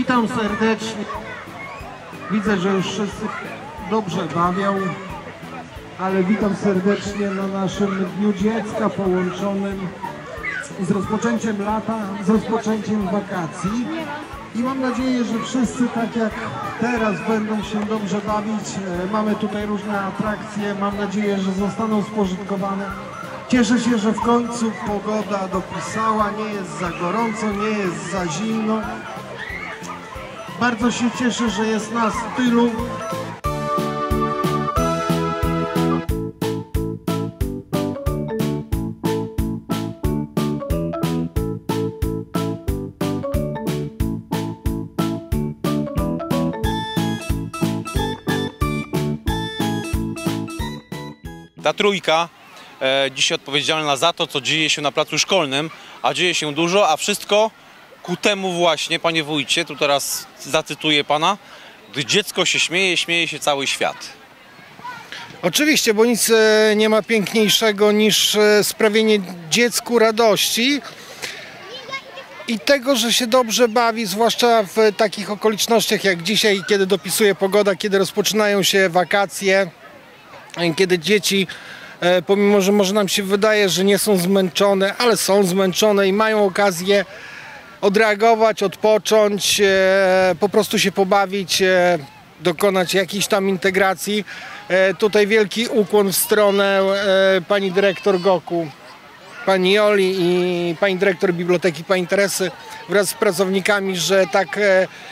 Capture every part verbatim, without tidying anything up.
Witam serdecznie. Widzę, że już wszyscy dobrze bawią, ale witam serdecznie na naszym Dniu Dziecka połączonym z rozpoczęciem lata, z rozpoczęciem wakacji. I mam nadzieję, że wszyscy tak jak teraz będą się dobrze bawić. Mamy tutaj różne atrakcje, mam nadzieję, że zostaną spożytkowane. Cieszę się, że w końcu pogoda dopisała, nie jest za gorąco, nie jest za zimno. Bardzo się cieszę, że jest nas tylu. Ta trójka e, dzisiaj odpowiedzialna za to, co dzieje się na placu szkolnym, a dzieje się dużo, a wszystko ku temu właśnie, panie wójcie, tu teraz zacytuję pana, gdy dziecko się śmieje, śmieje się cały świat. Oczywiście, bo nic nie ma piękniejszego niż sprawienie dziecku radości i tego, że się dobrze bawi, zwłaszcza w takich okolicznościach jak dzisiaj, kiedy dopisuje pogoda, kiedy rozpoczynają się wakacje, kiedy dzieci, pomimo że może nam się wydaje, że nie są zmęczone, ale są zmęczone i mają okazję odreagować, odpocząć, po prostu się pobawić, dokonać jakiejś tam integracji. Tutaj wielki ukłon w stronę pani dyrektor Goku, pani Joli i pani dyrektor Biblioteki, pani Teresy wraz z pracownikami, że tak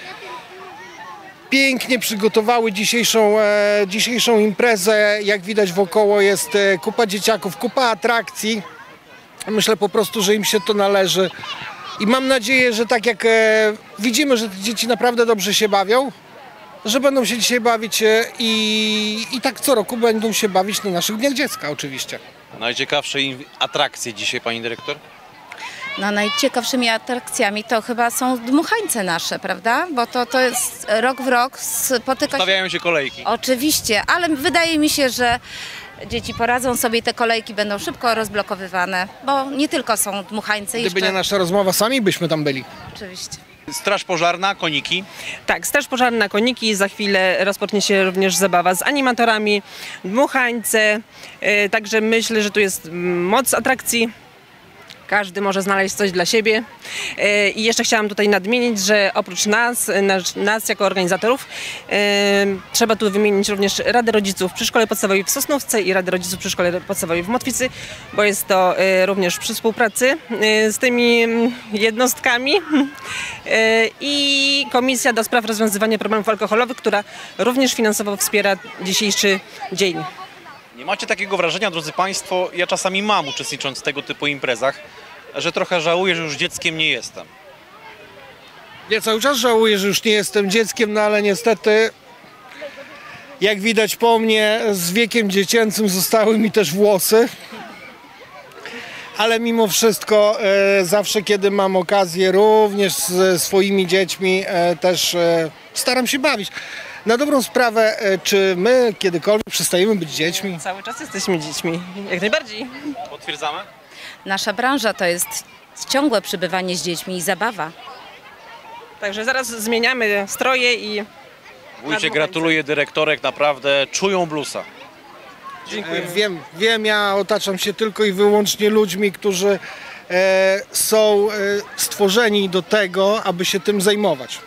pięknie przygotowały dzisiejszą, dzisiejszą imprezę. Jak widać wokoło jest kupa dzieciaków, kupa atrakcji. Myślę po prostu, że im się to należy. I mam nadzieję, że tak jak e, widzimy, że te dzieci naprawdę dobrze się bawią, że będą się dzisiaj bawić e, i, i tak co roku będą się bawić na naszych Dniach Dziecka oczywiście. Najciekawsze atrakcje dzisiaj, pani dyrektor? No, najciekawszymi atrakcjami to chyba są dmuchańce nasze, prawda? Bo to, to jest rok w rok spotyka się... Stawiają się kolejki. Oczywiście, ale wydaje mi się, że dzieci poradzą sobie, te kolejki będą szybko rozblokowywane, bo nie tylko są dmuchańce. Gdyby jeszcze... nie nasza rozmowa, sami byśmy tam byli. Oczywiście. Straż pożarna, koniki. Tak, straż pożarna, koniki, za chwilę rozpocznie się również zabawa z animatorami, dmuchańce, yy, także myślę, że tu jest moc atrakcji. Każdy może znaleźć coś dla siebie. I jeszcze chciałam tutaj nadmienić, że oprócz nas, nas, nas jako organizatorów, e, trzeba tu wymienić również Radę Rodziców przy Szkole Podstawowej w Sosnówce i Radę Rodziców przy Szkole Podstawowej w Motwicy, bo jest to e, również przy współpracy e, z tymi jednostkami e, i Komisja do Spraw Rozwiązywania Problemów Alkoholowych, która również finansowo wspiera dzisiejszy dzień. Nie macie takiego wrażenia, drodzy państwo, ja czasami mam, uczestnicząc w tego typu imprezach, że trochę żałuję, że już dzieckiem nie jestem. Ja cały czas żałuję, że już nie jestem dzieckiem, no ale niestety, jak widać po mnie, z wiekiem dziecięcym zostały mi też włosy. Ale mimo wszystko e, zawsze, kiedy mam okazję, również ze swoimi dziećmi e, też e, staram się bawić. Na dobrą sprawę, e, czy my kiedykolwiek przestajemy być dziećmi? Cały czas jesteśmy dziećmi, jak najbardziej. Potwierdzamy? Nasza branża to jest ciągłe przebywanie z dziećmi i zabawa. Także zaraz zmieniamy stroje i... Wójcie, gratuluję dyrektorek, naprawdę czują bluesa. Dziękuję. E, wiem, wiem, ja otaczam się tylko i wyłącznie ludźmi, którzy e, są e, stworzeni do tego, aby się tym zajmować.